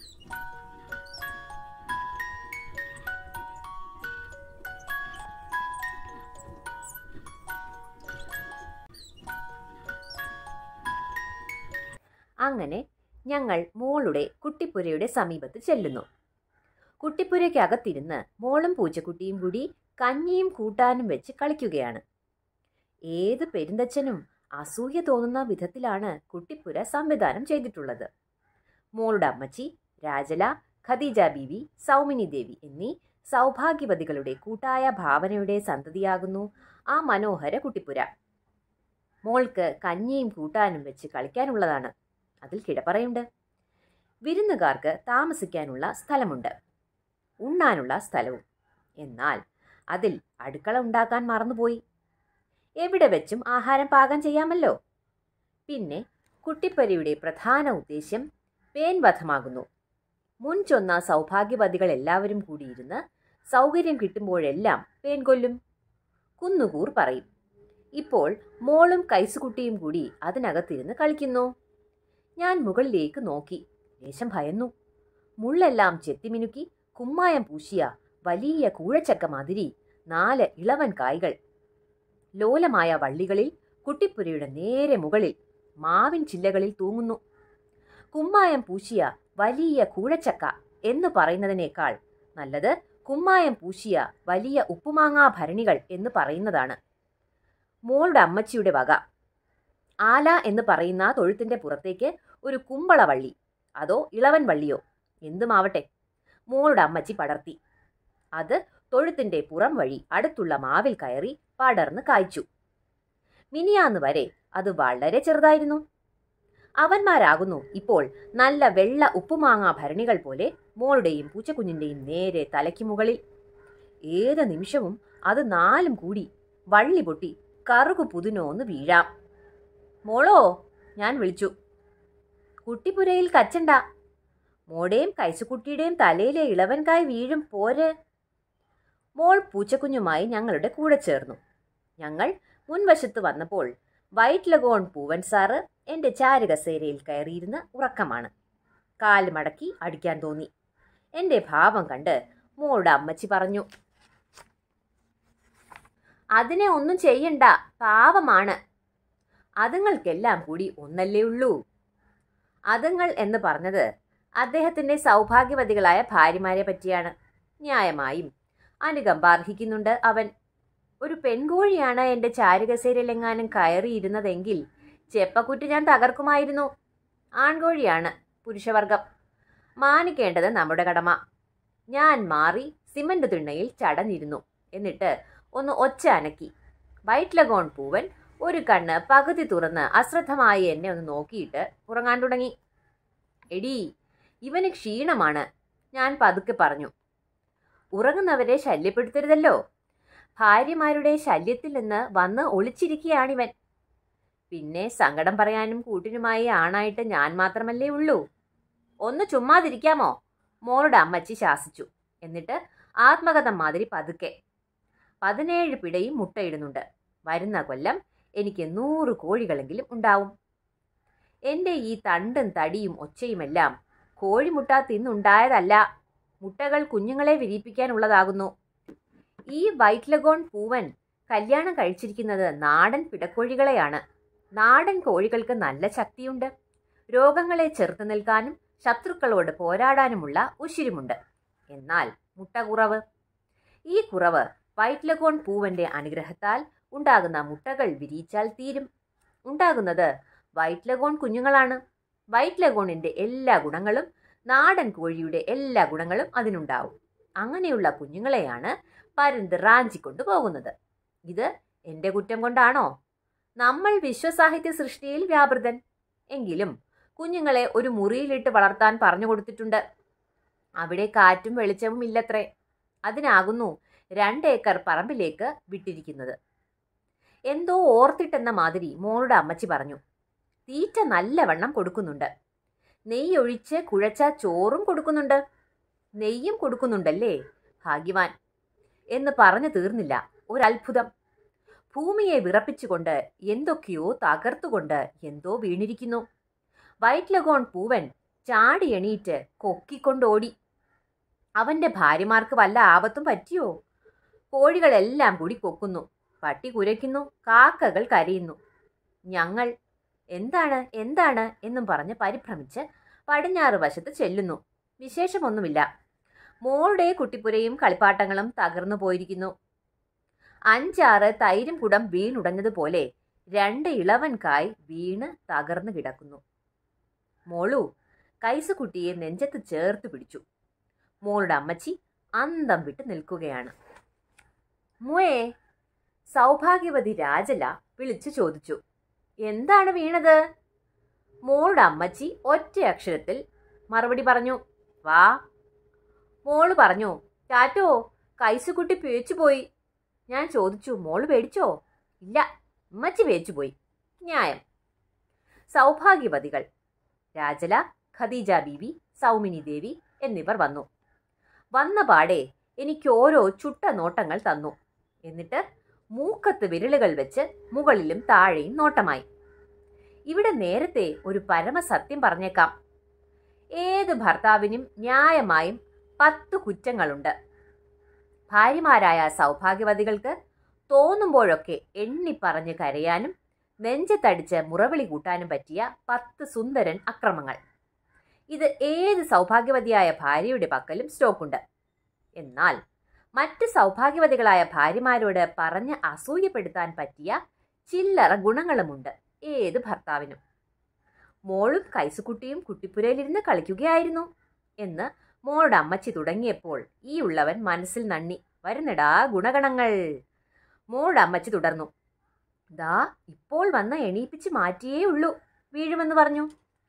അങ്ങനെ ഞങ്ങൾ മോളുടെ കുട്ടിപ്പുരയുടെ സമീപത്ത് ചെല്ലുന്നു. കുട്ടിപ്പുരയ്ക്കകത്തിരുന്ന് മോളും പൂച്ചക്കുട്ടിയും കൂടി കഞ്ഞിയും കൂട്ടാനും വെച്ച് കളിക്കുകയാണ്. ഏത് പെരുന്തച്ഛനും അസൂയ തോന്നുന്ന വിധത്തിലാണ് കുട്ടിപ്പുര സംവിധാനം ചെയ്തിട്ടുള്ളത്. മോളുടെ അമ്മച്ചി, രാജല, ഖദീജ ബീവി, സൗമിനി ദേവി എന്നീ സൗഭാഗ്യവതികളുടെ കൂട്ടായ ഭാവനയുടെ സന്തതിയാകുന്നു ആ മനോഹര കുട്ടിപ്പുര. മോൾക്ക് കഞ്ഞിയും കൂട്ടാനും വെച്ച് കളിക്കാനുള്ളതാണ്. അതിൽ കിടപ്പറയുണ്ട്. വിരുന്നുകാർക്ക് താമസിക്കാനുള്ള സ്ഥലമുണ്ട്, ഉണ്ണാനുള്ള സ്ഥലവും. എന്നാൽ അതിൽ അടുക്കള ഉണ്ടാക്കാൻ മറന്നുപോയി. എവിടെ വെച്ചും ആഹാരം പാകം ചെയ്യാമല്ലോ. പിന്നെ കുട്ടിപ്പുരയുടെ പ്രധാന ഉദ്ദേശ്യം പേൻവധമാകുന്നു. മുൻ ചൊന്ന സൗഭാഗ്യവതികൾ എല്ലാവരും കൂടിയിരുന്ന് സൗകര്യം കിട്ടുമ്പോഴെല്ലാം പേൻ കൊല്ലും, കുന്നുകൂർ പറയും. ഇപ്പോൾ മോളും കൈസുകുട്ടിയും കൂടി അതിനകത്തിരുന്ന് കളിക്കുന്നു. ഞാൻ മുകളിലേക്ക് നോക്കി. ലേശം ഭയന്നു. മുള്ളെല്ലാം ചെത്തിമിനുക്കി കുമ്മായം പൂശിയ വലിയ കൂഴച്ചക്ക മാതിരി 4 ഇളവൻ കായ്കൾ ലോലമായ വള്ളികളിൽ കുട്ടിപ്പുരയുടെ നേരെ മുകളിൽ മാവിൻ ചില്ലകളിൽ തൂങ്ങുന്നു. കുമ്മായം പൂശിയ വലിയ കൂഴച്ചക്ക എന്ന് പറയുന്നതിനേക്കാൾ നല്ലത് കുമ്മായം പൂശിയ വലിയ ഉപ്പുമാങ്ങാ ഭരണികൾ എന്ന് പറയുന്നതാണ്. മോളുടെ അമ്മച്ചിയുടെ വക. ആല എന്ന് പറയുന്ന തൊഴുത്തിന്റെ പുറത്തേക്ക് ഒരു കുമ്പളവള്ളി, അതോ ഇളവൻ വള്ളിയോ എന്തുമാവട്ടെ, മോളുടെ അമ്മച്ചി പടർത്തി. അത് തൊഴുത്തിന്റെ പുറം വഴി അടുത്തുള്ള മാവിൽ കയറി പടർന്ന് കായ്ച്ചു. മിനിയാന്ന് വരെ അത് വളരെ ചെറുതായിരുന്നു. അവന്മാരാകുന്നു ഇപ്പോൾ നല്ല വെള്ള ഉപ്പുമാങ്ങാ ഭരണികൾ പോലെ മോളുടെയും പൂച്ചക്കുഞ്ഞിന്റെയും നേരെ തലയ്ക്ക് മുകളിൽ. ഏത് നിമിഷവും അത് 4 കൂടി വള്ളി പൊട്ടി കറുകു പുതിനോന്ന് വീഴാം. മോളോ, ഞാൻ വിളിച്ചു. കുട്ടിപ്പുരയിൽ കച്ചണ്ട. മോടെയും കൈസുകുട്ടിയുടെയും തലയിലെ ഇളവൻകായ് വീഴും പോര്. മോൾ പൂച്ചക്കുഞ്ഞുമായി ഞങ്ങളുടെ കൂടെ ചേർന്നു. ഞങ്ങൾ മുൻവശത്ത് വന്നപ്പോൾ വൈറ്റ് ലഗോൺ പൂവൻ സാറ് എൻ്റെ ചാരുകസേരയിൽ കയറിയിരുന്ന് ഉറക്കമാണ്. കാൽ മടക്കി അടിക്കാൻ തോന്നി. എൻ്റെ ഭാവം കണ്ട് മോളുടെ അമ്മച്ചി പറഞ്ഞു, അതിനെ ഒന്നും ചെയ്യണ്ട, പാവമാണ്. അതുങ്ങൾക്കെല്ലാം കൂടി ഒന്നല്ലേ ഉള്ളൂ. അതുങ്ങൾ എന്ന് പറഞ്ഞത് അദ്ദേഹത്തിൻ്റെ സൗഭാഗ്യവതികളായ ഭാര്യമാരെ പറ്റിയാണ്. ന്യായമായും അനുകമ്പ അർഹിക്കുന്നുണ്ട് അവൻ. ഒരു പെൺകോഴിയാണ് എൻ്റെ ചാരുകസേരയിലെങ്ങാനും കയറിയിരുന്നതെങ്കിൽ ചെപ്പക്കുറ്റി ഞാൻ തകർക്കുമായിരുന്നു. ആൺകോഴിയാണ് പുരുഷവർഗം. മാനിക്കേണ്ടത് നമ്മുടെ കടമ. ഞാൻ മാറി സിമന്റ് തിണ്ണയിൽ ചടഞ്ഞിരുന്നു. എന്നിട്ട് ഒന്ന് ഒച്ച അനക്കി. വൈറ്റ് ലഗോൺ പൂവൻ ഒരു കണ്ണ് പകുതി തുറന്ന് അശ്രദ്ധമായി എന്നെ ഒന്ന് നോക്കിയിട്ട് ഉറങ്ങാൻ തുടങ്ങി. എടീ, ഇവന് ക്ഷീണമാണ്, ഞാൻ പതുക്കെ പറഞ്ഞു. ഉറങ്ങുന്നവരെ ശല്യപ്പെടുത്തരുതല്ലോ. ഭാര്യമാരുടെ ശല്യത്തിൽ നിന്ന് വന്ന് ഒളിച്ചിരിക്കുകയാണിവൻ. പിന്നെ സങ്കടം പറയാനും കൂട്ടിനുമായി ആണായിട്ട് ഞാൻ മാത്രമല്ലേ ഉള്ളൂ. ഒന്ന് ചുമ്മാതിരിക്കാമോ, മോളുടെ അമ്മച്ചി ശാസിച്ചു. എന്നിട്ട് ആത്മകഥം മാതിരി പതുക്കെ, 17 പിടയും മുട്ടയിടുന്നുണ്ട്. വരുന്ന കൊല്ലം എനിക്ക് 100 കോഴികളെങ്കിലും ഉണ്ടാവും. എൻ്റെ ഈ തണ്ടും തടിയും ഒച്ചയുമെല്ലാം കോഴിമുട്ട തിന്നുണ്ടായതല്ല, മുട്ടകൾ കുഞ്ഞുങ്ങളെ വിരിയിപ്പിക്കാനുള്ളതാകുന്നു. ഈ വൈറ്റ് ലഗോൺ പൂവൻ കല്യാണം കഴിച്ചിരിക്കുന്നത് നാടൻ പിടക്കോഴികളെയാണ്. നാടൻ കോഴികൾക്ക് നല്ല ശക്തിയുണ്ട്. രോഗങ്ങളെ ചെറുത്തു നിൽക്കാനും ശത്രുക്കളോട് പോരാടാനുമുള്ള ഉശിരുമുണ്ട്. എന്നാൽ മുട്ട കുറവ്. ഈ കുറവ് വൈറ്റ് ലഗോൺ പൂവന്റെ അനുഗ്രഹത്താൽ ഉണ്ടാകുന്ന മുട്ടകൾ വിരിയിച്ചാൽ തീരും. ഉണ്ടാകുന്നത് വൈറ്റ് ലഗോൺ കുഞ്ഞുങ്ങളാണ്. വൈറ്റ് ലഗോണിന്റെ എല്ലാ ഗുണങ്ങളും നാടൻ കോഴിയുടെ എല്ലാ ഗുണങ്ങളും അതിനുണ്ടാവും. അങ്ങനെയുള്ള കുഞ്ഞുങ്ങളെയാണ് പരുന്ത് റാഞ്ചിക്കൊണ്ടു പോകുന്നത്. ഇത് എൻ്റെ കുറ്റം കൊണ്ടാണോ? നമ്മൾ വിശ്വസാഹിത്യ സൃഷ്ടിയിൽ വ്യാപൃതൻ. എങ്കിലും കുഞ്ഞുങ്ങളെ ഒരു മുറിയിലിട്ട് വളർത്താൻ പറഞ്ഞു കൊടുത്തിട്ടുണ്ട്. അവിടെ കാറ്റും വെളിച്ചവും ഇല്ലത്രേ. അതിനാകുന്നു 2 ഏക്കർ പറമ്പിലേക്ക് വിട്ടിരിക്കുന്നത്. എന്തോ ഓർത്തിട്ടെന്ന മാതിരി മോളുടെ അമ്മച്ചി പറഞ്ഞു. തീറ്റ നല്ലവണ്ണം കൊടുക്കുന്നുണ്ട്. നെയ്യൊഴിച്ച് കുഴച്ച ചോറും കൊടുക്കുന്നുണ്ട്. നെയ്യും കൊടുക്കുന്നുണ്ടല്ലേ, ഭാഗ്യവാൻ എന്ന് പറഞ്ഞു തീർന്നില്ല. ഒരത്ഭുതം. ഭൂമിയെ വിറപ്പിച്ചുകൊണ്ട് എന്തൊക്കെയോ തകർത്തുകൊണ്ട് എന്തോ വീണിരിക്കുന്നു. വൈറ്റ് ലഗോൺ പൂവൻ ചാടി എണീറ്റ് കൊക്കിക്കൊണ്ടോടി. അവൻ്റെ ഭാര്യമാർക്ക് വല്ല ആപത്തും പറ്റിയോ? കോഴികളെല്ലാം കൂടി കൊക്കുന്നു, പട്ടി കുരയ്ക്കുന്നു, കാക്കകൾ കരയുന്നു. ഞങ്ങൾ എന്താണ് എന്താണ് എന്നും പറഞ്ഞ് പരിഭ്രമിച്ച് പടിഞ്ഞാറ് വശത്ത് ചെല്ലുന്നു. വിശേഷമൊന്നുമില്ല. മോളുടെ കുട്ടിപ്പുരയും കളിപ്പാട്ടങ്ങളും തകർന്നു പോയിരിക്കുന്നു. 5-6 തൈരും കുടം വീണുടഞ്ഞതുപോലെ 2 ഇളവൻ കായ് വീണ് തകർന്നു കിടക്കുന്നു. മോളു കൈസുകുട്ടിയെ നെഞ്ചത്ത് ചേർത്ത് പിടിച്ചു. മോളുടെ അമ്മച്ചി അന്തം വിട്ട് നിൽക്കുകയാണ്. മുയേ, സൗഭാഗ്യവതി രാജല വിളിച്ചു ചോദിച്ചു. എന്താണ് വീണത്? മോളുടെ അമ്മച്ചി ഒറ്റ അക്ഷരത്തിൽ മറുപടി പറഞ്ഞു, വാ. മോള് പറഞ്ഞു, ടാറ്റോ, കൈസുകുട്ടി പേച്ചുപോയി. ഞാൻ ചോദിച്ചു, മോള് പേടിച്ചോ? ഇല്ല, അമ്മച്ചി പേച്ചുപോയി. ന്യായം. സൗഭാഗ്യവതികൾ രാജല, ഖദീജ ബീവി, സൗമിനി ദേവി എന്നിവർ വന്നു. വന്ന പാടെ എനിക്ക് ഓരോ ചുട്ട നോട്ടങ്ങൾ തന്നു. എന്നിട്ട് മൂക്കത്ത് വിരലുകൾ വെച്ച് മുകളിലും താഴെയും നോട്ടമായി. ഇവിടെ നേരത്തെ ഒരു പരമസത്യം പറഞ്ഞേക്കാം. ഏത് ഭർത്താവിനും ന്യായമായും 10 കുറ്റങ്ങളുണ്ട്. ഭാര്യമാരായ സൗഭാഗ്യവതികൾക്ക് തോന്നുമ്പോഴൊക്കെ എണ്ണിപ്പറഞ്ഞ് കരയാനും നെഞ്ചത്തടിച്ച് മുറവിളി കൂട്ടാനും പറ്റിയ 10 സുന്ദരൻ അക്രമങ്ങൾ. ഇത് ഏത് സൗഭാഗ്യവതിയായ ഭാര്യയുടെ പക്കലും സ്റ്റോക്കുണ്ട്. എന്നാൽ മറ്റ് സൗഭാഗ്യവതികളായ ഭാര്യമാരോട് പറഞ്ഞ് അസൂയപ്പെടുത്താൻ പറ്റിയ ചില്ലറ ഗുണങ്ങളുമുണ്ട് ഏത് ഭർത്താവിനും. മോളും കൈസുകുട്ടിയും കുട്ടിപ്പുരയിലിരുന്ന് കളിക്കുകയായിരുന്നു എന്ന് മോളുടെ അമ്മച്ചി തുടങ്ങിയപ്പോൾ ഈ ഉള്ളവൻ മനസ്സിൽ നന്ദി. വരുന്നടാ ഗുണഗണങ്ങൾ. മോളുടെ അമ്മച്ചി തുടർന്നു. ദാ ഇപ്പോൾ വന്ന് എണീപ്പിച്ച് മാറ്റിയേ ഉള്ളൂ, വീഴുമെന്ന് പറഞ്ഞു.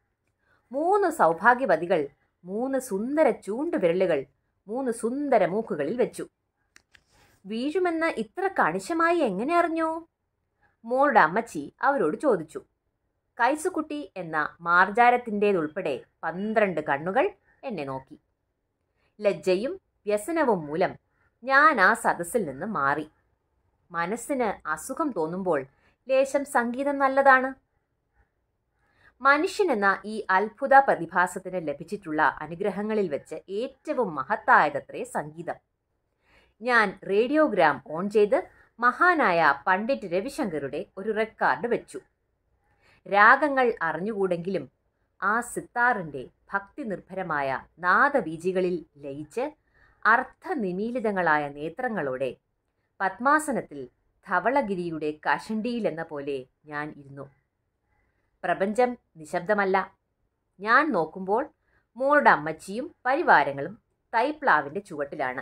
3 സൗഭാഗ്യവതികൾ 3 സുന്ദര ചൂണ്ടുവിരലുകൾ 3 സുന്ദര മൂക്കുകളിൽ വെച്ചു. വീഴുമെന്ന് ഇത്ര കണിശമായി എങ്ങനെ അറിഞ്ഞു? മോളുടെ അമ്മച്ചി അവരോട് ചോദിച്ചു. കൈസുകുട്ടി എന്ന മാർജാരത്തിൻ്റേതുൾപ്പെടെ 12 കണ്ണുകൾ എന്നെ നോക്കി. ലജ്ജയും വ്യസനവും മൂലം ഞാൻ ആ സദസ്സിൽ നിന്ന് മാറി. മനസ്സിന് അസുഖം തോന്നുമ്പോൾ ലേശം സംഗീതം നല്ലതാണ്. മനുഷ്യനെന്ന ഈ അത്ഭുത പ്രതിഭാസത്തിന് ലഭിച്ചിട്ടുള്ള അനുഗ്രഹങ്ങളിൽ വെച്ച് ഏറ്റവും മഹത്തായതത്രേ സംഗീതം. ഞാൻ റേഡിയോഗ്രാം ഓൺ ചെയ്ത് മഹാനായ പണ്ഡിറ്റ് രവിശങ്കറുടെ ഒരു റെക്കോർഡ് വെച്ചു. രാഗങ്ങൾ അറിഞ്ഞുകൂടെങ്കിലും ആ സിത്താറിൻ്റെ ഭക്തിനിർഭരമായ നാദബീജികളിൽ ലയിച്ച് അർത്ഥനിമീലിതങ്ങളായ നേത്രങ്ങളോടെ പത്മാസനത്തിൽ ധവളഗിരിയുടെ കഷണ്ടിയിലെന്ന പോലെ ഞാൻ ഇരുന്നു. പ്രപഞ്ചം നിശബ്ദമല്ല. ഞാൻ നോക്കുമ്പോൾ മോളുടെ അമ്മച്ചിയും പരിവാരങ്ങളും തൈപ്ലാവിൻ്റെ ചുവട്ടിലാണ്.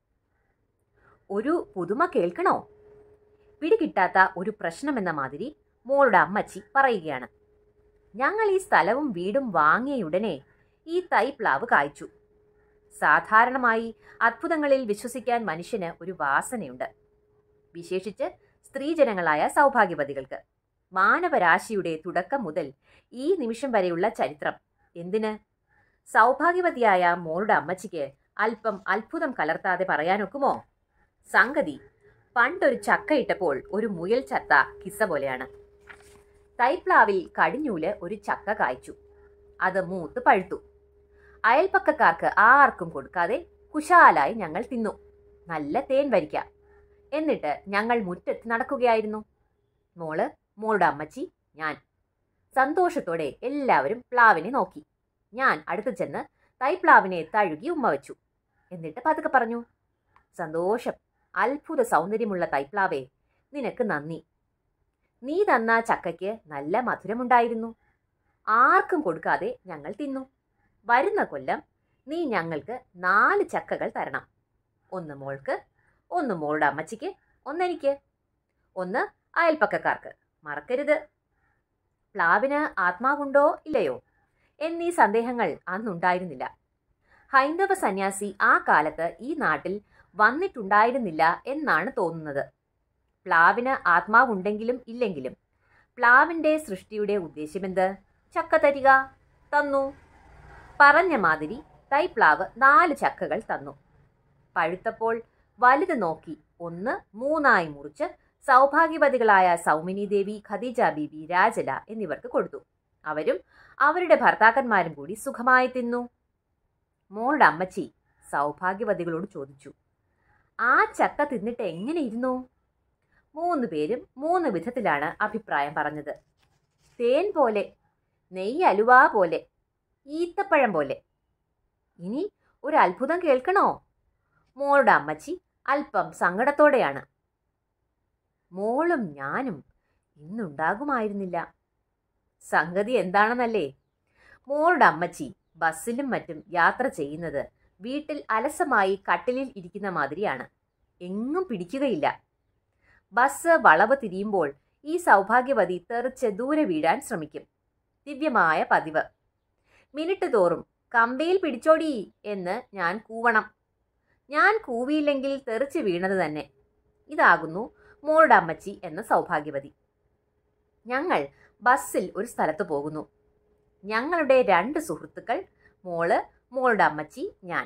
ഒരു പുതുമ കേൾക്കണോ? പിടികിട്ടാത്ത ഒരു പ്രശ്നമെന്ന മാതിരി മോളുടെ അമ്മച്ചി പറയുകയാണ്. ഞങ്ങൾ ഈ സ്ഥലവും വീടും വാങ്ങിയയുടനെ ഈ തൈപ്ലാവ് കായ്ച്ചു. സാധാരണമായി അത്ഭുതങ്ങളിൽ വിശ്വസിക്കാൻ മനുഷ്യന് ഒരു വാസനയുണ്ട്, വിശേഷിച്ച് സ്ത്രീജനങ്ങളായ സൗഭാഗ്യവതികൾക്ക്. മാനവരാശിയുടെ തുടക്കം മുതൽ ഈ നിമിഷം വരെയുള്ള ചരിത്രം എന്തിന്? സൗഭാഗ്യവതിയായ മോളുടെ അമ്മച്ചിക്ക് അല്പം അത്ഭുതം കലർത്താതെ പറയാനൊക്കുമോ? സംഗതി പണ്ടൊരു ചക്കയിട്ടപ്പോൾ ഒരു മുയൽ ചത്ത കിസ്സ പോലെയാണ്. തൈപ്ലാവിൽ കടിഞ്ഞൂല് ഒരു ചക്ക കായ്ച്ചു. അത് മൂത്ത് പഴുത്തു. അയൽപ്പക്കക്കാർക്ക് ആർക്കും കൊടുക്കാതെ കുശാലായി ഞങ്ങൾ തിന്നു. നല്ല തേൻ വരിക്ക. എന്നിട്ട് ഞങ്ങൾ മുറ്റത്ത് നടക്കുകയായിരുന്നു. മോള്, മോളുടെ അമ്മച്ചി, ഞാൻ. സന്തോഷത്തോടെ എല്ലാവരും പ്ലാവിനെ നോക്കി. ഞാൻ അടുത്ത് ചെന്ന് തൈപ്ലാവിനെ തഴുകി ഉമ്മ വെച്ചു. എന്നിട്ട് പതുക്കെ പറഞ്ഞു, സന്തോഷം. അത്ഭുത സൗന്ദര്യമുള്ള തൈപ്ലാവേ, നിനക്ക് നന്ദി. നീ തന്ന ചക്കയ്ക്ക് നല്ല മധുരമുണ്ടായിരുന്നു. ആർക്കും കൊടുക്കാതെ ഞങ്ങൾ തിന്നു. വരുന്ന കൊല്ലം നീ ഞങ്ങൾക്ക് 4 ചക്കകൾ തരണം. 1 മോൾക്ക്, 1 മോളുടെ അമ്മച്ചിക്ക്, 1 എനിക്ക്, 1 അയൽപ്പക്കക്കാർക്ക്. മറക്കരുത്. പ്ലാവിന് ആത്മാവുണ്ടോ ഇല്ലയോ എന്നീ സന്ദേഹങ്ങൾ അന്നുണ്ടായിരുന്നില്ല. ഹൈന്ദവ സന്യാസി ആ കാലത്ത് ഈ നാട്ടിൽ വന്നിട്ടുണ്ടായിരുന്നില്ല എന്നാണ് തോന്നുന്നത്. പ്ലാവിന് ആത്മാവുണ്ടെങ്കിലും ഇല്ലെങ്കിലും പ്ലാവിൻ്റെ സൃഷ്ടിയുടെ ഉദ്ദേശ്യമെന്ത്? ചക്ക തരിക. തന്നു. പറഞ്ഞ മാതിരി തൈപ്ലാവ് 4 ചക്കകൾ തന്നു. പഴുത്തപ്പോൾ വലുത് നോക്കി 1 3ആയി മുറിച്ച് സൗഭാഗ്യവതികളായ സൗമിനി ദേവി, ഖദീജ ബീബി, രാജല എന്നിവർക്ക് കൊടുത്തു. അവരും അവരുടെ ഭർത്താക്കന്മാരും കൂടി സുഖമായി തിന്നു. മോളുടെ അമ്മച്ചി സൗഭാഗ്യവതികളോട് ചോദിച്ചു, ആ ചക്ക തിന്നിട്ട് എങ്ങനെ ഇരുന്നു? 3 പേരും 3 വിധത്തിലാണ് അഭിപ്രായം പറഞ്ഞത്. തേൻ പോലെ, നെയ്യ് അലുവ പോലെ, ഈത്തപ്പഴം പോലെ. ഇനി ഒരു അത്ഭുതം കേൾക്കണോ? മോളുടെ അമ്മച്ചി അല്പം സങ്കടത്തോടെയാണ്. മോളും ഞാനും ഇന്നുണ്ടാകുമായിരുന്നില്ല. സംഗതി എന്താണെന്നല്ലേ? മോളുടെ അമ്മച്ചി ബസ്സിലും മറ്റും യാത്ര ചെയ്യുന്നത് വീട്ടിൽ അലസമായി കട്ടിലിൽ ഇരിക്കുന്ന മാതിരിയാണ്. എങ്ങും പിടിക്കുകയില്ല. ബസ് വളവ് തിരിയുമ്പോൾ ഈ സൗഭാഗ്യവതി തെറിച്ച് ദൂരെ വീഴാൻ ശ്രമിക്കും. ദിവ്യമായ പതിവ്. മിനിറ്റ് തോറും കമ്പയിൽ പിടിച്ചോടി എന്ന് ഞാൻ കൂവണം. ഞാൻ കൂവിയില്ലെങ്കിൽ തെറിച്ച് വീണത് തന്നെ. ഇതാകുന്നു മോളുടെ അമ്മച്ചി എന്ന സൗഭാഗ്യവതി. ഞങ്ങൾ ബസ്സിൽ ഒരു സ്ഥലത്ത് പോകുന്നു. ഞങ്ങളുടെ 2 സുഹൃത്തുക്കൾ, മോള്, മോളുടെ അമ്മച്ചി, ഞാൻ.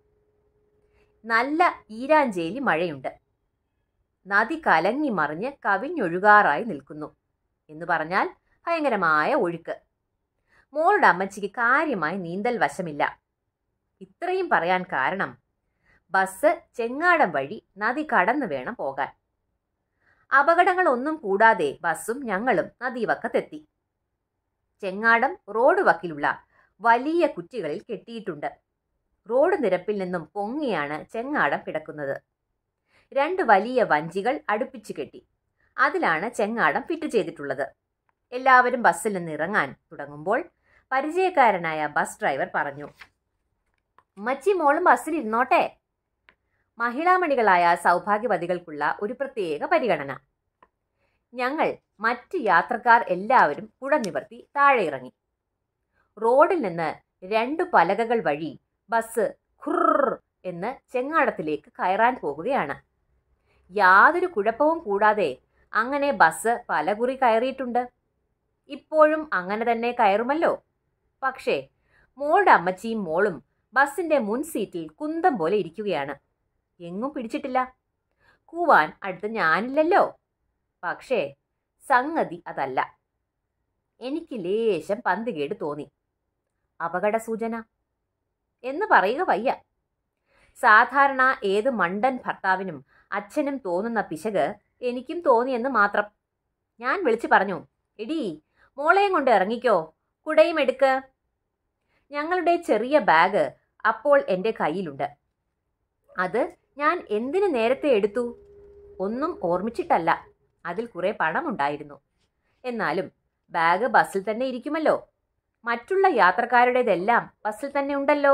നല്ല ഈരാഞ്ചേലി മഴയുണ്ട്. നദി കലങ്ങി മറിഞ്ഞ് കവിഞ്ഞൊഴുകാറായി നിൽക്കുന്നു. എന്ന് പറഞ്ഞാൽ ഭയങ്കരമായ ഒഴുക്ക്. മോളുടെ അമ്മച്ചിക്ക് കാര്യമായി നീന്തൽ വശമില്ല. ഇത്രയും പറയാൻ കാരണം ബസ് ചെങ്ങാടം വഴി നദി കടന്നു വേണം പോകാൻ. അപകടങ്ങളൊന്നും കൂടാതെ ബസ്സും ഞങ്ങളും നദീവക്കത്തെത്തി. ചെങ്ങാടം റോഡ് വക്കിലുള്ള വലിയ കുറ്റികളിൽ കെട്ടിയിട്ടുണ്ട്. റോഡ് നിരപ്പിൽ നിന്നും പൊങ്ങിയാണ് ചെങ്ങാടം കിടക്കുന്നത്. 2 വലിയ വഞ്ചികൾ അടുപ്പിച്ചു കെട്ടി. അതിലാണ് ചെങ്ങാടം ഫിറ്റ് ചെയ്തിട്ടുള്ളത്. എല്ലാവരും ബസ്സിൽ നിന്ന് ഇറങ്ങാൻ തുടങ്ങുമ്പോൾ പരിചയക്കാരനായ ബസ് ഡ്രൈവർ പറഞ്ഞു, ഉമ്മച്ചി മോളും ബസ്സിൽ ഇരുന്നോട്ടെ. മഹിളാമണികളായ സൗഭാഗ്യവതികൾക്കുള്ള ഒരു പ്രത്യേക പരിഗണന. ഞങ്ങൾ മറ്റ് യാത്രക്കാർ എല്ലാവരും പുഴ നിവർത്തി താഴെ ഇറങ്ങി. റോഡിൽ നിന്ന് 2 പലകകൾ വഴി ബസ് ഖുർർ എന്ന് ചെങ്ങാടത്തിലേക്ക് കയറാൻ പോകുകയാണ്. യാതൊരു കുഴപ്പവും കൂടാതെ അങ്ങനെ ബസ് പലകുറി കയറിയിട്ടുണ്ട്. ഇപ്പോഴും അങ്ങനെ തന്നെ കയറുമല്ലോ. പക്ഷേ മോളുടെ അമ്മച്ചിയും മോളും ബസ്സിന്റെ മുൻ സീറ്റിൽ കുന്തം പോലെ ഇരിക്കുകയാണ്. എങ്ങും പിടിച്ചിട്ടില്ല. കൂവാൻ അടുത്ത് ഞാനില്ലല്ലോ. പക്ഷേ സംഗതി അതല്ല. എനിക്ക് ലേശം പന്തികേട് തോന്നി. അപകട സൂചന എന്ന് പറയുക വയ്യ. സാധാരണ ഏത് മണ്ടൻ ഭർത്താവിനും അച്ഛനും തോന്നുന്ന പിശക് എനിക്കും തോന്നിയെന്ന് മാത്രം. ഞാൻ വിളിച്ചു പറഞ്ഞു, എടീ മോളെയും കൊണ്ട് ഇറങ്ങിക്കോ, കുടയും എടുക്ക്. ഞങ്ങളുടെ ചെറിയ ബാഗ് അപ്പോൾ എൻ്റെ കയ്യിലുണ്ട്. അത് ഞാൻ എന്തിനു നേരത്തെ എടുത്തു? ഒന്നും ഓർമ്മിച്ചിട്ടല്ല. അതിൽ കുറെ പണമുണ്ടായിരുന്നു. എന്നാലും ബാഗ് ബസ്സിൽ തന്നെ ഇരിക്കുമല്ലോ. മറ്റുള്ള യാത്രക്കാരുടേതെല്ലാം ബസ്സിൽ തന്നെ ഉണ്ടല്ലോ.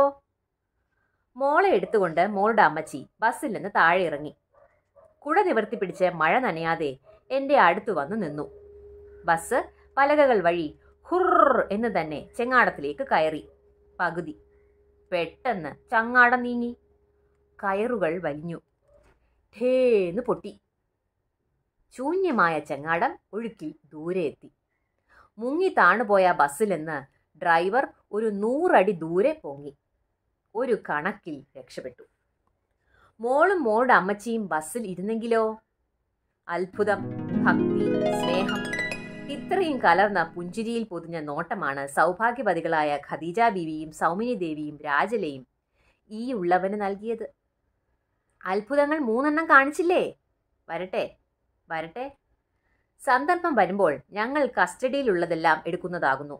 മോളെ എടുത്തുകൊണ്ട് മോളുടെ അമ്മച്ചി ബസ്സിൽ നിന്ന് താഴെ ഇറങ്ങി. കുട നിവർത്തി പിടിച്ച് മഴ നനയാതെ എൻ്റെ അടുത്തു വന്നു നിന്നു. ബസ് പലകകൾ വഴി ഹുർ എന്ന് തന്നെ ചെങ്ങാടത്തിലേക്ക് കയറി. പകുതി. പെട്ടെന്ന് ചങ്ങാടം നീങ്ങി. കയറുകൾ വലിഞ്ഞു. ഠേന്ന് പൊട്ടി. ശൂന്യമായ ചെങ്ങാടം ഒഴുക്കിൽ ദൂരെ എത്തി. മുങ്ങി താണുപോയ ബസ്സിൽ നിന്ന് ഡ്രൈവർ ഒരു 100 അടി ദൂരെ പൊങ്ങി. ഒരു കണക്കിൽ രക്ഷപ്പെട്ടു. മോളും മോളുടെ അമ്മച്ചിയും ബസ്സിൽ ഇരുന്നെങ്കിലോ? അത്ഭുതം, ഭക്തി, സ്നേഹം ഇത്രയും കലർന്ന പുഞ്ചിരിയിൽ പൊതിഞ്ഞ നോട്ടമാണ് സൗഭാഗ്യവതികളായ ഖദീജ ബീവിയും സൗമിനി ദേവിയും രാജലയും ഈ ഉള്ളവന് നൽകിയത്. അത്ഭുതങ്ങൾ 3 കാണിച്ചില്ലേ? വരട്ടെ വരട്ടെ. സന്ദർഭം വരുമ്പോൾ ഞങ്ങൾ കസ്റ്റഡിയിലുള്ളതെല്ലാം എടുക്കുന്നതാകുന്നു.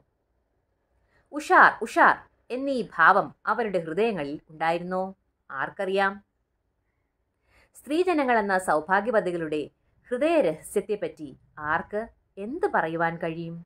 ഉഷാർ ഉഷാർ എന്നീ ഭാവം അവരുടെ ഹൃദയങ്ങളിൽ ഉണ്ടായിരുന്നോ? ആർക്കറിയാം? സ്ത്രീജനങ്ങളെന്ന സൗഭാഗ്യവതികളുടെ ഹൃദയരഹസ്യത്തെപ്പറ്റി ആർക്ക് എന്ത് പറയുവാൻ കഴിയും?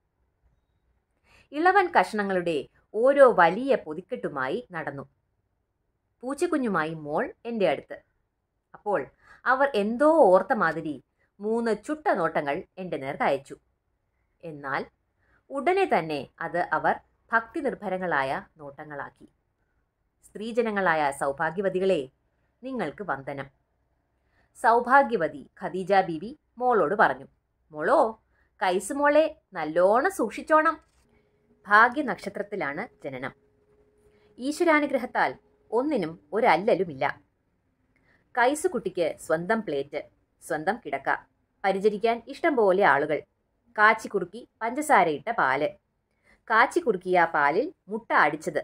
ഇളവൻ കഷ്ണങ്ങളുടെ ഓരോ വലിയ പൊതിക്കെട്ടുമായി നടന്നു. പൂച്ചക്കുഞ്ഞുമായി മോൾ എൻ്റെ അടുത്ത്. അപ്പോൾ അവർ എന്തോ ഓർത്ത മാതിരി 3 ചുട്ട നോട്ടങ്ങൾ എൻ്റെ നേർക്ക് അയച്ചു. എന്നാൽ ഉടനെ തന്നെ അത് അവർ ഭക്തി നിർഭരങ്ങളായ നോട്ടങ്ങളാക്കി. സ്ത്രീജനങ്ങളായ സൗഭാഗ്യവതികളെ, നിങ്ങൾക്ക് വന്ദനം. സൗഭാഗ്യവതി ഖദീജ ബീവി മോളോട് പറഞ്ഞു, മോളോ കൈസ് മോളെ നല്ലോണം സൂക്ഷിച്ചോണം. ഭാഗ്യനക്ഷത്രത്തിലാണ് ജനനം. ഈശ്വരാനുഗ്രഹത്താൽ ഒന്നിനും ഒരല്ലലുമില്ല. കൈസ് കുട്ടിക്ക് സ്വന്തം പ്ലേറ്റ്, സ്വന്തം കിടക്ക, പരിചരിക്കാൻ ഇഷ്ടം പോലെ ആളുകൾ, കാച്ചിക്കുറുക്കി പഞ്ചസാരയിട്ട പാല്, കാച്ചി കുറുക്കിയ പാലിൽ മുട്ട അടിച്ചത്.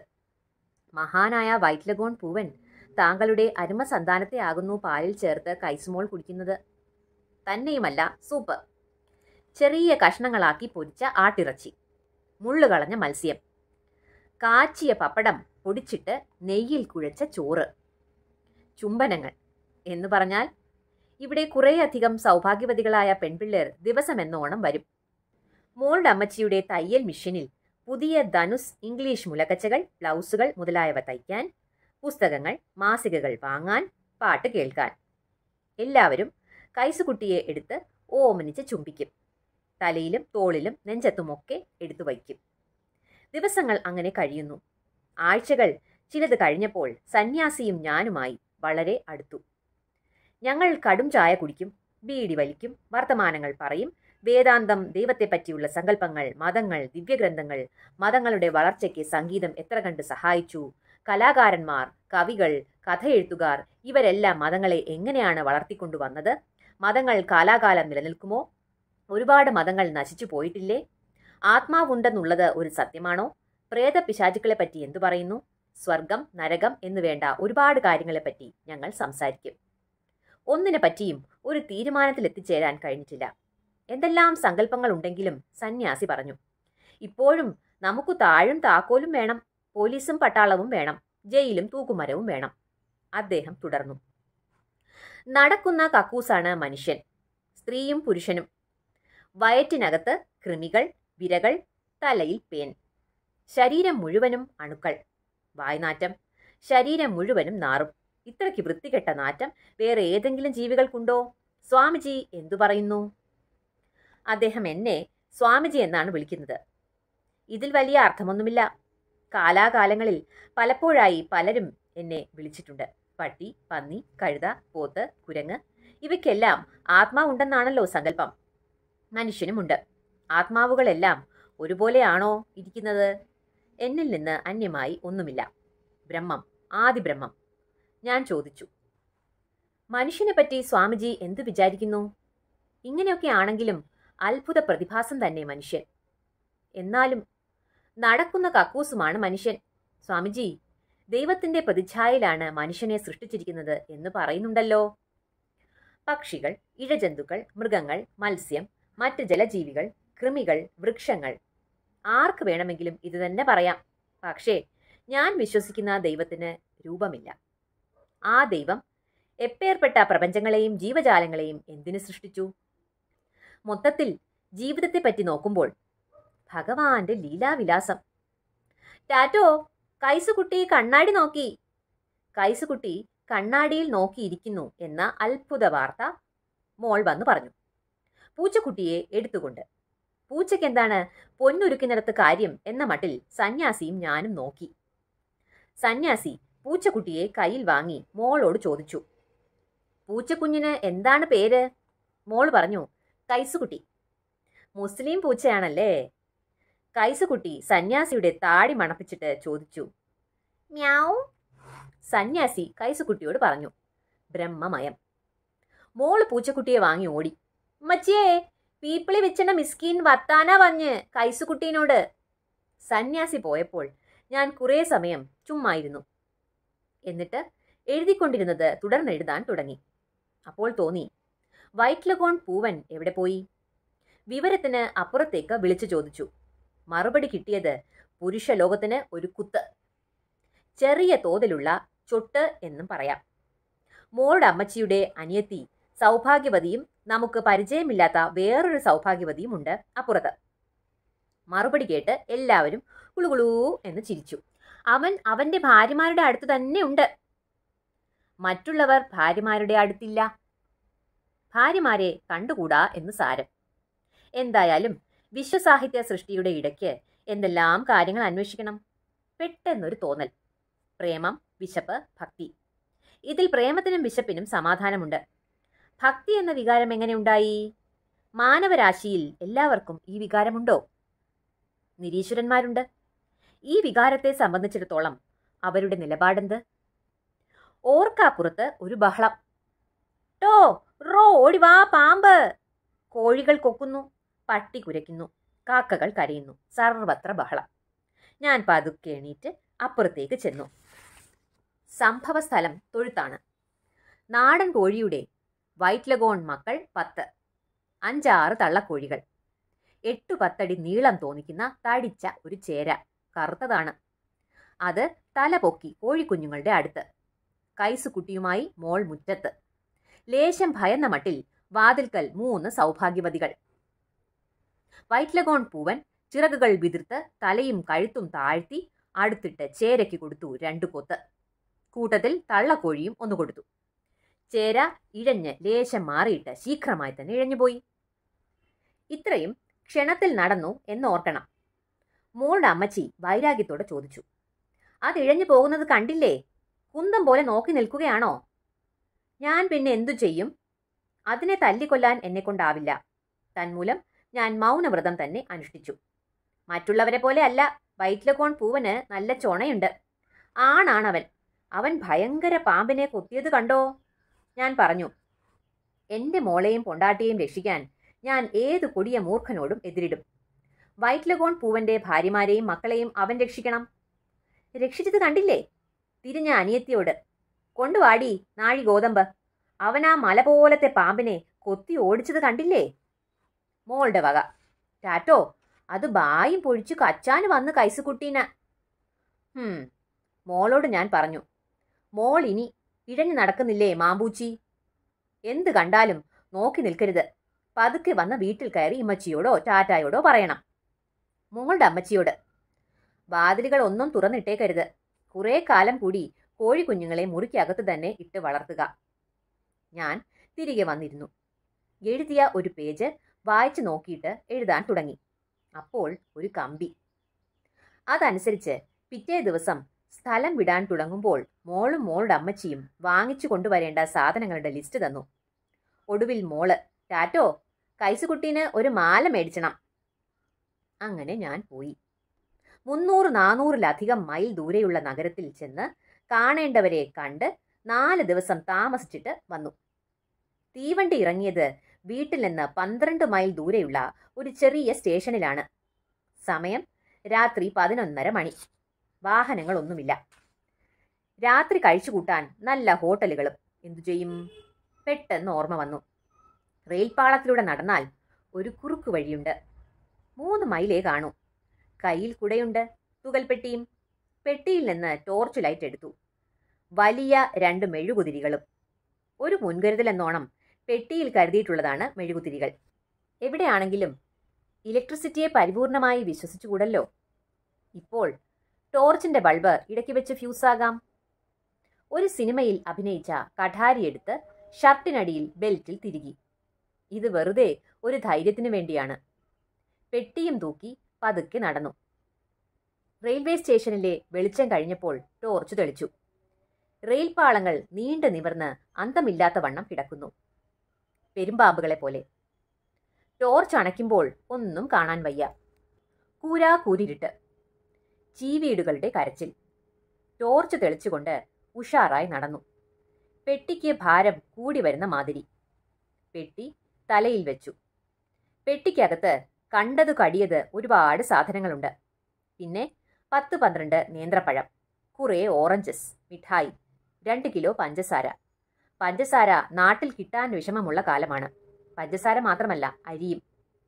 മഹാനായ വൈറ്റ് ലഗോൺ പൂവൻ താങ്കളുടെ അരുമ സന്താനത്തെ ആകുന്നു പാലിൽ ചേർത്ത് കൈസുമോൾ കുടിക്കുന്നത്. തന്നെയുമല്ല, സൂപ്പ്, ചെറിയ കഷ്ണങ്ങളാക്കി പൊരിച്ച ആട്ടിറച്ചി, മുള്ളുകളഞ്ഞ മത്സ്യം, കാച്ചിയ പപ്പടം പൊടിച്ചിട്ട് നെയ്യിൽ കുഴച്ച ചോറ്, ചുംബനങ്ങൾ എന്ന് പറഞ്ഞാൽ ഇവിടെ കുറേയധികം സൗഭാഗ്യവതികളായ പെൺപിള്ളേർ ദിവസമെന്നോണം വരും. മോളുടെ അമ്മച്ചിയുടെ തയ്യൽ മിഷനിൽ പുതിയ ധനുസ് ഇംഗ്ലീഷ് മുലക്കച്ചകൾ, ബ്ലൗസുകൾ മുതലായവ തയ്ക്കാൻ, പുസ്തകങ്ങൾ, മാസികകൾ വാങ്ങാൻ, പാട്ട് കേൾക്കാൻ. എല്ലാവരും കൈസുകുട്ടിയെ എടുത്ത് ഓമനിച്ച് ചുംബിക്കും. തലയിലും തോളിലും നെഞ്ചത്തുമൊക്കെ എടുത്തു വയ്ക്കും. ദിവസങ്ങൾ അങ്ങനെ കഴിയുന്നു. ആഴ്ചകൾ ചിലത് കഴിഞ്ഞപ്പോൾ സന്യാസിയും ഞാനുമായി വളരെ അടുത്തു. ഞങ്ങൾ കടും ചായ കുടിക്കും, ബീഡി വലിക്കും, വർത്തമാനങ്ങൾ പറയും. വേദാന്തം, ദൈവത്തെപ്പറ്റിയുള്ള സങ്കല്പങ്ങൾ, മതങ്ങൾ, ദിവ്യഗ്രന്ഥങ്ങൾ, മതങ്ങളുടെ വളർച്ചയ്ക്ക് സംഗീതം എത്ര കണ്ട് സഹായിച്ചു, കലാകാരന്മാർ, കവികൾ, കഥയെഴുത്തുകാർ ഇവരെല്ലാം മതങ്ങളെ എങ്ങനെയാണ് വളർത്തിക്കൊണ്ടുവന്നത്, മതങ്ങൾ കാലാകാലം നിലനിൽക്കുമോ, ഒരുപാട് മതങ്ങൾ നശിച്ചു പോയിട്ടില്ലേ, ആത്മാവുണ്ടെന്നുള്ളത് ഒരു സത്യമാണോ, പ്രേതപിശാചുക്കളെ പറ്റി എന്തു പറയുന്നു, സ്വർഗം, നരകം എന്നു വേണ്ട ഒരുപാട് കാര്യങ്ങളെപ്പറ്റി ഞങ്ങൾ സംസാരിക്കും. ഒന്നിനെ പറ്റിയും ഒരു തീരുമാനത്തിലെത്തിച്ചേരാൻ കഴിഞ്ഞിട്ടില്ല. എന്തെല്ലാം സങ്കല്പങ്ങൾ ഉണ്ടെങ്കിലും സന്യാസി പറഞ്ഞു, ഇപ്പോഴും നമുക്ക് താഴും താക്കോലും വേണം, പോലീസും പട്ടാളവും വേണം, ജയിലും തൂക്കുമരവും വേണം. അദ്ദേഹം തുടർന്നു, നടക്കുന്ന കക്കൂസാണ് മനുഷ്യൻ, സ്ത്രീയും പുരുഷനും. വയറ്റിനകത്ത് കൃമികൾ, വിരകൾ, തലയിൽ പേൻ, ശരീരം മുഴുവനും അണുക്കൾ, വായ്നാറ്റം, ശരീരം മുഴുവനും നാറും. ഇത്രയ്ക്ക് വൃത്തികെട്ട നാറ്റം വേറെ ഏതെങ്കിലും ജീവികൾക്കുണ്ടോ? സ്വാമിജി എന്തു പറയുന്നു? അദ്ദേഹം എന്നെ സ്വാമിജി എന്നാണ് വിളിക്കുന്നത്. ഇതിൽ വലിയ അർത്ഥമൊന്നുമില്ല. കാലാകാലങ്ങളിൽ പലപ്പോഴായി പലരും എന്നെ വിളിച്ചിട്ടുണ്ട്. പട്ടി, പന്നി, കഴുത, പോത്ത്, കുരങ്ങ് ഇവയ്ക്കെല്ലാം ആത്മാവുണ്ടെന്നാണല്ലോ സങ്കല്പം. മനുഷ്യനുമുണ്ട്. ആത്മാവുകളെല്ലാം ഒരുപോലെയാണോ ഇരിക്കുന്നത്? എന്നിൽ നിന്ന് അന്യമായി ഒന്നുമില്ല. ബ്രഹ്മം, ആദിബ്രഹ്മം. ഞാൻ ചോദിച്ചു, മനുഷ്യനെപ്പറ്റി സ്വാമിജി എന്തു വിചാരിക്കുന്നു? ഇങ്ങനെയൊക്കെ ആണെങ്കിലും അത്ഭുത പ്രതിഭാസം തന്നെ മനുഷ്യൻ. എന്നാലും നടക്കുന്ന കക്കൂസുമാണ് മനുഷ്യൻ. സ്വാമിജി, ദൈവത്തിന്റെ പ്രതിച്ഛായയിലാണ് മനുഷ്യനെ സൃഷ്ടിച്ചിരിക്കുന്നത് എന്ന് പറയുന്നുണ്ടല്ലോ. പക്ഷികൾ, ഇഴജന്തുക്കൾ, മൃഗങ്ങൾ, മത്സ്യം, മറ്റ് ജലജീവികൾ, കൃമികൾ, വൃക്ഷങ്ങൾ, ആർക്ക് വേണമെങ്കിലും ഇത് തന്നെ പറയാം. പക്ഷേ ഞാൻ വിശ്വസിക്കുന്ന ദൈവത്തിന് രൂപമില്ല. ആ ദൈവം എപ്പേർപ്പെട്ട പ്രപഞ്ചങ്ങളെയും ജീവജാലങ്ങളെയും എന്തിനു സൃഷ്ടിച്ചു? മൊത്തത്തിൽ ജീവിതത്തെപ്പറ്റി നോക്കുമ്പോൾ ഭഗവാന്റെ ലീലാവിലാസം. ടാറ്റോ, കൈസുകുട്ടി കണ്ണാടി നോക്കി. കൈസുകുട്ടി കണ്ണാടിയിൽ നോക്കിയിരിക്കുന്നു എന്ന അത്ഭുത വാർത്ത മോൾ വന്നു പറഞ്ഞു, പൂച്ചക്കുട്ടിയെ എടുത്തുകൊണ്ട്. പൂച്ചയ്ക്ക് എന്താണ് പൊന്നുരുക്കുന്നിടത്ത് കാര്യം എന്ന മട്ടിൽ സന്യാസിയും ഞാനും നോക്കി. സന്യാസി പൂച്ചക്കുട്ടിയെ കയ്യിൽ വാങ്ങി മോളോട് ചോദിച്ചു, പൂച്ചക്കുഞ്ഞിന് എന്താണ് പേര്? മോൾ പറഞ്ഞു, കൈസുകുട്ടി. മുസ്ലിം പൂച്ചയാണല്ലേ? കൈസുകുട്ടി സന്യാസിയുടെ താടി മണപ്പിച്ചിട്ട് ചോദിച്ചു, മ്യാവ്. സന്യാസി കൈസുകുട്ടിയോട് പറഞ്ഞു, ബ്രഹ്മമയം. മോള് പൂച്ചക്കുട്ടിയെ വാങ്ങി ഓടി. ഉമ്മച്ചിയേ, പീപ്പിളി വെച്ചെണ്ണ മിസ്കീൻ വത്താനാ പറഞ്ഞ് കൈസുകുട്ടീനോട്. സന്യാസി പോയപ്പോൾ ഞാൻ കുറേ സമയം ചുമ്മായിരുന്നു. എന്നിട്ട് എഴുതിക്കൊണ്ടിരുന്നത് തുടർന്നെഴുതാൻ തുടങ്ങി. അപ്പോൾ തോന്നി, വൈറ്റ് ലഗോൺ പൂവൻ എവിടെ പോയി? വിവരത്തിന് അപ്പുറത്തേക്ക് വിളിച്ചു ചോദിച്ചു. മറുപടി കിട്ടിയത് പുരുഷ ലോകത്തിന് ഒരു കുത്ത്, ചെറിയ തോതിലുള്ള ചൊട്ട് എന്നും പറയാം. മോളുടെ അമ്മച്ചിയുടെ അനിയത്തി സൗഭാഗ്യവതിയും നമുക്ക് പരിചയമില്ലാത്ത വേറൊരു സൗഭാഗ്യവതിയും ഉണ്ട് അപ്പുറത്ത്. മറുപടി കേട്ട് എല്ലാവരും കുളുകുളൂ എന്ന് ചിരിച്ചു. അവൻ അവന്റെ ഭാര്യമാരുടെ അടുത്ത് തന്നെ ഉണ്ട്. മറ്റുള്ളവർ ഭാര്യമാരുടെ അടുത്തില്ല. ഭാര്യമാരെ കണ്ടുകൂടാ എന്ന് സാരം. എന്തായാലും വിശ്വസാഹിത്യ സൃഷ്ടിയുടെ ഇടയ്ക്ക് എന്തെല്ലാം കാര്യങ്ങൾ അന്വേഷിക്കണം. പെട്ടെന്നൊരു തോന്നൽ. പ്രേമം, വിശപ്പ്, ഭക്തി. ഇതിൽ പ്രേമത്തിനും വിശപ്പിനും സമാധാനമുണ്ട്. ഭക്തി എന്ന വികാരം എങ്ങനെ ഉണ്ടായി? മാനവരാശിയിൽ എല്ലാവർക്കും ഈ വികാരമുണ്ടോ? നിരീശ്വരന്മാരുണ്ട്. ഈ വികാരത്തെ സംബന്ധിച്ചിടത്തോളം അവരുടെ നിലപാടെന്ത്? ഓർക്കാപ്പുറത്ത് ഒരു ബഹളം. ടോ റോ, ഓടിവാ പാമ്പ്. കോഴികൾ കൊക്കുന്നു, പട്ടി കുരയ്ക്കുന്നു, കാക്കകൾ കരയുന്നു, സർവത്ര ബഹളം. ഞാൻ പതുക്കെ എണീറ്റ് അപ്പുറത്തേക്ക് ചെന്നു. സംഭവസ്ഥലം തൊഴുത്താണ്. നാടൻ കോഴിയുടെ വൈറ്റ് ലഗോൺ മക്കൾ 10, 5-6 തള്ളക്കോഴികൾ, 8-10 അടി നീളം തോന്നിക്കുന്ന തടിച്ച ഒരു ചേര, കറുത്തതാണ്. അത് തല പൊക്കി കോഴിക്കുഞ്ഞുങ്ങളുടെ അടുത്ത്. കൈസുകുട്ടിയുമായി മോൾ മുറ്റത്ത്. ലേശം ഭയന്ന മട്ടിൽ വാതിൽക്കൽ 3 സൗഭാഗ്യവതികൾ. വൈറ്റ് ലഗോൺ പൂവൻ ചിറകുകൾ വിതിർത്ത് തലയും കഴുത്തും താഴ്ത്തി അടുത്തിട്ട് ചേരയ്ക്ക് കൊടുത്തു 2 കൊത്ത്. കൂട്ടത്തിൽ തള്ളക്കോഴിയും 1 കൊടുത്തു. ചേര ഇഴഞ്ഞ് ലേശം മാറിയിട്ട് ശീഘ്രമായി തന്നെ ഇഴഞ്ഞുപോയി. ഇത്രയും ക്ഷണത്തിൽ നടന്നു എന്നോർക്കണം. മോളുടെ അമ്മച്ചി വൈരാഗ്യത്തോടെ ചോദിച്ചു, അതിഴഞ്ഞു പോകുന്നത് കണ്ടില്ലേ? കുന്തം പോലെ നോക്കി നിൽക്കുകയാണോ? ഞാൻ പിന്നെ എന്തു ചെയ്യും? അതിനെ തല്ലിക്കൊല്ലാൻ എന്നെക്കൊണ്ടാവില്ല. തന്മൂലം ഞാൻ മൗനവ്രതം തന്നെ അനുഷ്ഠിച്ചു. മറ്റുള്ളവരെ പോലെ അല്ല, വൈറ്റ് ലഗോൺ പൂവന് നല്ല ചൊണയുണ്ട്. ആണാണവൻ. അവൻ ഭയങ്കര പാമ്പിനെ കൊത്തിയത് കണ്ടോ? ഞാൻ പറഞ്ഞു, എൻ്റെ മോളെയും പൊണ്ടാട്ടിയെയും രക്ഷിക്കാൻ ഞാൻ ഏത് കൊടിയ മൂർഖനോടും എതിരിടും. വൈറ്റ് ലഗോൺ പൂവന്റെ ഭാര്യമാരെയും മക്കളെയും അവൻ രക്ഷിക്കണം. രക്ഷിച്ചത് കണ്ടില്ലേ? തിരിഞ്ഞ അനിയത്തിയോട്, കൊണ്ടുവാടി നാഴി ഗോതമ്പ്, അവൻ ആ മല പോലത്തെ പാമ്പിനെ കൊത്തി ഓടിച്ചത് കണ്ടില്ലേ? മോളുടെ വക, ടാറ്റോ, അത് ബായും പൊഴിച്ചു കച്ചാന് വന്ന് കൈസുകുട്ടീന. മോളോട് ഞാൻ പറഞ്ഞു, മോൾ ഇനി ഇഴഞ്ഞു നടക്കുന്നില്ലേ മാമ്പൂച്ചി? എന്ത് കണ്ടാലും നോക്കി നിൽക്കരുത്. പതുക്കെ വന്ന് വീട്ടിൽ കയറി ഇമ്മച്ചിയോടോ ടാറ്റായോടോ പറയണം. മോളുടെ അമ്മച്ചിയോട്, വാതിലുകൾ ഒന്നും തുറന്നിട്ടേക്കരുത്. കുറേ കാലം കൂടി കോഴിക്കുഞ്ഞുങ്ങളെ മുറിക്കകത്ത് തന്നെ ഇട്ട് വളർത്തുക. ഞാൻ തിരികെ വന്നിരുന്നു. എഴുതിയ ഒരു പേജ് വായിച്ചു നോക്കിയിട്ട് എഴുതാൻ തുടങ്ങി. അപ്പോൾ ഒരു കമ്പി. അതനുസരിച്ച് പിറ്റേ ദിവസം സ്ഥലം വിടാൻ തുടങ്ങുമ്പോൾ മോളും മോളുടെ അമ്മച്ചിയും വാങ്ങിച്ചു കൊണ്ടുവരേണ്ട സാധനങ്ങളുടെ ലിസ്റ്റ് തന്നു. ഒടുവിൽ മോള്, ടാറ്റോ, കൈസുകുട്ടീന് ഒരു മാല മേടിച്ചണം. അങ്ങനെ ഞാൻ പോയി. 300-400-ലധികം മൈൽ ദൂരെയുള്ള നഗരത്തിൽ ചെന്ന് കാണേണ്ടവരെ കണ്ട് 4 ദിവസം താമസിച്ചിട്ട് വന്നു. തീവണ്ടി ഇറങ്ങിയത് വീട്ടിൽ നിന്ന് 12 മൈൽ ദൂരെയുള്ള ഒരു ചെറിയ സ്റ്റേഷനിലാണ്. സമയം രാത്രി 11:30 മണി. വാഹനങ്ങളൊന്നുമില്ല. രാത്രി കഴിച്ചുകൂട്ടാൻ നല്ല ഹോട്ടലുകളും. എന്തു ചെയ്യും? പെട്ടെന്ന് ഓർമ്മ വന്നു. റെയിൽപാളത്തിലൂടെ നടന്നാൽ ഒരു കുറുക്കു വഴിയുണ്ട്. 3 മൈലേ കാണൂ. കയ്യിൽ കുടയുണ്ട്, തുകൽപ്പെട്ടിയും. പെട്ടിയിൽ നിന്ന് ടോർച്ച് ലൈറ്റ് എടുത്തു. വലിയ 2 മെഴുകുതിരികളും. ഒരു മുൻകരുതലെന്നോണം പെട്ടിയിൽ കരുതിയിട്ടുള്ളതാണ് മെഴുകുതിരികൾ. എവിടെയാണെങ്കിലും ഇലക്ട്രിസിറ്റിയെ പരിപൂർണമായി വിശ്വസിച്ചുകൂടല്ലോ. ഇപ്പോൾ ടോർച്ചിന്റെ ബൾബ് ഇടയ്ക്ക് വെച്ച് ഫ്യൂസാകാം. ഒരു സിനിമയിൽ അഭിനയിച്ച കഠാരിയെടുത്ത് ഷർട്ടിനടിയിൽ ബെൽറ്റിൽ തിരുകി. ഇത് വെറുതെ ഒരു ധൈര്യത്തിനു വേണ്ടിയാണ്. പെട്ടിയും തൂക്കി പതുക്കെ നടന്നു. റെയിൽവേ സ്റ്റേഷനിലെ വെളിച്ചം കഴിഞ്ഞപ്പോൾ ടോർച്ച് തെളിച്ചു. റെയിൽപാളങ്ങൾ നീണ്ടു നിവർന്ന് അന്തമില്ലാത്ത വണ്ണം കിടക്കുന്നു, പെരുമ്പാമ്പുകളെ പോലെ. ടോർച്ച് അണയ്ക്കുമ്പോൾ ഒന്നും കാണാൻ വയ്യ. കൂരാകൂരിരുട്ട്. ചീവീടുകളുടെ കരച്ചിൽ. ടോർച്ച് തെളിച്ചുകൊണ്ട് ഉഷാറായി നടന്നു. പെട്ടിക്ക് ഭാരം കൂടി വരുന്ന മാതിരി. പെട്ടി തലയിൽ വെച്ചു. പെട്ടിക്കകത്ത് കണ്ടതു കടിയത് ഒരുപാട് സാധനങ്ങളുണ്ട്. പിന്നെ 10-12 നേന്ത്രപ്പഴം, കുറേ ഓറഞ്ചസ്, മിഠായി, 2 കിലോ പഞ്ചസാര. പഞ്ചസാര നാട്ടിൽ കിട്ടാൻ വിഷമമുള്ള കാലമാണ്. പഞ്ചസാര മാത്രമല്ല, അരിയും.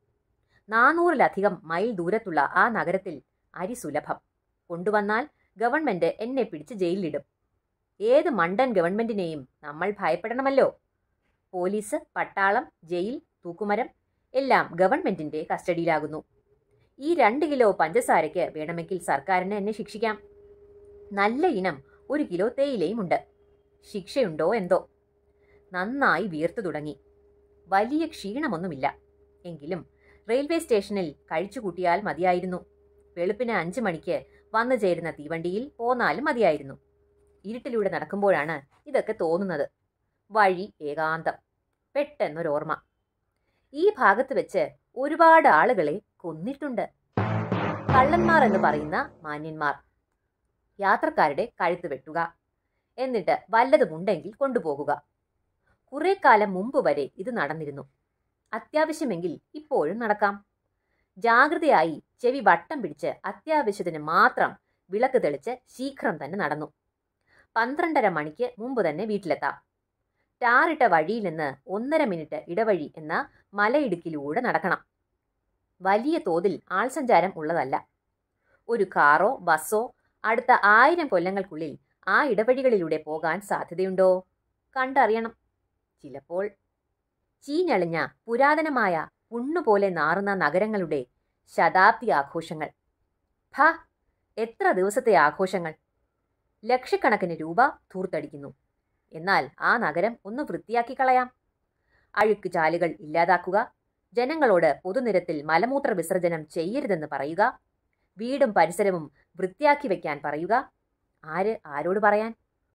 400-ലധികം മൈൽ ദൂരത്തുള്ള ആ നഗരത്തിൽ അരി സുലഭം. കൊണ്ടുവന്നാൽ ഗവൺമെന്റ് എന്നെ പിടിച്ച് ജയിലിലിടും. ഏത് മണ്ടൻ ഗവൺമെന്റിനെയും നമ്മൾ ഭയപ്പെടണമല്ലോ. പോലീസ്, പട്ടാളം, ജയിൽ, തൂക്കുമരം എല്ലാം ഗവൺമെന്റിന്റെ കസ്റ്റഡിയിലാകുന്നു. ഈ 2 കിലോ പഞ്ചസാരയ്ക്ക് വേണമെങ്കിൽ സർക്കാരിന് എന്നെ ശിക്ഷിക്കാം. നല്ല ഇനം 1 കിലോ തേയിലയും ഉണ്ട്. ശിക്ഷയുണ്ടോ എന്തോ. നന്നായി വീർത്തു തുടങ്ങി. വലിയ ക്ഷീണമൊന്നുമില്ല. എങ്കിലും റെയിൽവേ സ്റ്റേഷനിൽ കഴിച്ചുകൂട്ടിയാൽ മതിയായിരുന്നു. വെളുപ്പിന് 5 മണിക്ക് വന്നു ചേരുന്ന തീവണ്ടിയിൽ പോന്നാലും മതിയായിരുന്നു. ഇരുട്ടിലൂടെ നടക്കുമ്പോഴാണ് ഇതൊക്കെ തോന്നുന്നത്. വഴി ഏകാന്തം. പെട്ടെന്നൊരോർമ്മ. ഈ ഭാഗത്ത് വെച്ച് ഒരുപാട് ആളുകളെ കൊന്നിട്ടുണ്ട്. കള്ളന്മാർ എന്ന് പറയുന്ന മാന്യന്മാർ. യാത്രക്കാരുടെ കഴുത്ത് വെട്ടുക, എന്നിട്ട് വല്ലതുമുണ്ടെങ്കിൽ കൊണ്ടുപോകുക. കുറെ കാലം മുമ്പ് വരെ ഇത് നടന്നിരുന്നു. അത്യാവശ്യമെങ്കിൽ ഇപ്പോഴും നടക്കാം. ജാഗ്രതയായി ചെവി വട്ടം പിടിച്ച് അത്യാവശ്യത്തിന് മാത്രം വിളക്ക് തെളിച്ച് ശീഘ്രം തന്നെ നടന്നു. 12:30 മണിക്ക് മുമ്പ് തന്നെ വീട്ടിലെത്താം. ടാറിട്ട വഴിയിൽ നിന്ന് 1.5 മിനിറ്റ് ഇടവഴി എന്ന മലയിടുക്കിലൂടെ നടക്കണം. വലിയ തോതിൽ ആൾസഞ്ചാരം ഉള്ളതല്ല. ഒരു കാറോ ബസ്സോ അടുത്ത 1000 കൊല്ലങ്ങൾക്കുള്ളിൽ ആ ഇടവഴികളിലൂടെ പോകാൻ സാധ്യതയുണ്ടോ? കണ്ടറിയണം. ചിലപ്പോൾ. ചീഞ്ഞളിഞ്ഞ പുരാതനമായ പുണ്ണുപോലെ നാറുന്ന നഗരങ്ങളുടെ ശതാബ്ദി ആഘോഷങ്ങൾ. എത്ര ദിവസത്തെ ആഘോഷങ്ങൾ! ലക്ഷക്കണക്കിന് രൂപ ധൂർത്തടിക്കുന്നു. എന്നാൽ ആ നഗരം ഒന്ന് വൃത്തിയാക്കി കളയാം. അഴുക്ക് ചാലുകൾ ഇല്ലാതാക്കുക, ജനങ്ങളോട് പൊതുനിരത്തിൽ മലമൂത്ര വിസർജനം ചെയ്യരുതെന്ന് പറയുക, വീടും പരിസരവും വൃത്തിയാക്കി വയ്ക്കാൻ പറയുക. ആരോട് പറയാൻ?